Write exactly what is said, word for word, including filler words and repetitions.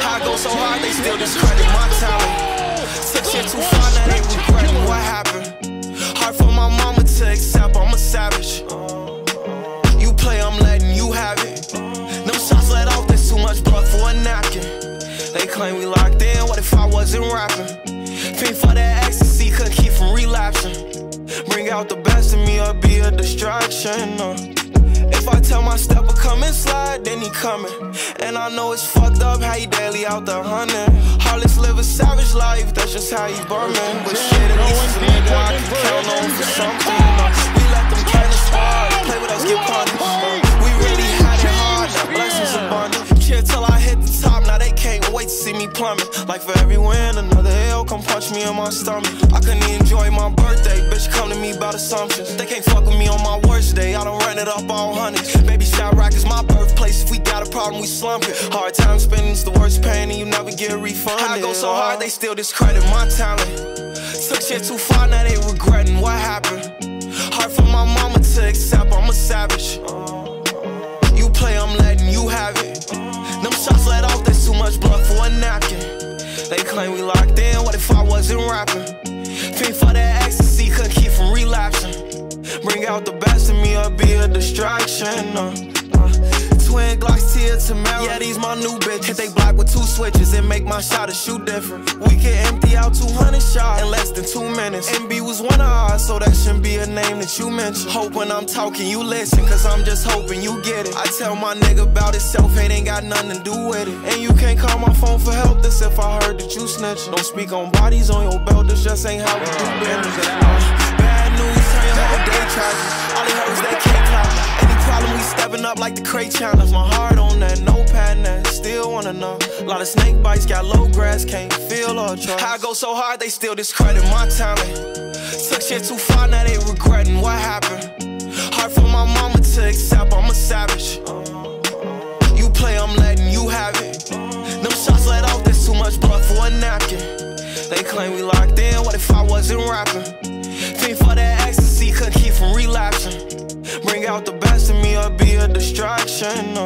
I go so hard, they still discredit my talent. Took shit too far, now they regretting what happened. Hard for my mama to accept, I'm a savage. You play, I'm letting you have it. Them shots let off, there's too much blood for a napkin. They claim we locked in, what if I wasn't rapping? Fiend for that ecstasy, couldn't keep from relapsing. Bring out the best in me or be a distraction. uh. If I tell my stepper come and slide, then he coming. And I know it's fucked up how he daily out there hunting. Heartless live a savage life, that's just how he burning. But shit, at least it's a nigga I can count on for something. uh. We let them play the squad, play with us, get punished. uh. We really had it hard, now blessings abundant. Chill till I hit the top, now they can't wait to see me plummet. Like for every win, another L, come punch me in my stomach. I couldn't enjoy my birthday, bitch come to me about assumptions. They can't fuck with me on my worst day, I don't run it up all hundreds. Baby Shot Rock is my birthplace, if we got a problem we slump it. Hard time spending's the worst pain and you never get refunded. I go so hard they still discredit my talent. Took shit too far, now they regretting what happened. Hard for my mama to accept, I'm a savage. You play, I'm letting you have it. Them shots let off, there's too much blood for a napkin. They claim we locked in, what if I wasn't rapping? Fiend for that ecstasy, couldn't keep from relapsing. Bring out the best in me or be a distraction. uh, uh. Twin Glocks, Tia Tamara, yeah, these my new bitches. Hit they block with two switches and make my shot a shoot different. We can empty out two hundred shots in less than two minutes. M B was one of ours, so that shouldn't be a name that you mention. Hope when I'm talking you listen, cause I'm just hoping you get it. I tell my nigga about his self-hate ain't got nothing to do with it. And you can't call my phone for help, this if I heard that you snitching. Don't speak on bodies on your belt, this just ain't how we do business. uh, Bad news, turn your whole day tragic. All they heard was that K-pop. Any problem, we stepping up like the crate challenge. My heart on that, no patent, still wanna know. A lot of snake bites, got low grass, can't feel or trust. I go so hard, they still discredit my talent. Took shit too far, now they regretting what happened. Hard for my mama to accept, I'm a savage. You play, I'm letting you have it. Them shots let off, there's too much blood for a napkin. They claim we locked in, what if I wasn't rapping? Fiend for that ecstasy, couldn't keep from relapsing. Bring out the best in me or be a distraction. uh.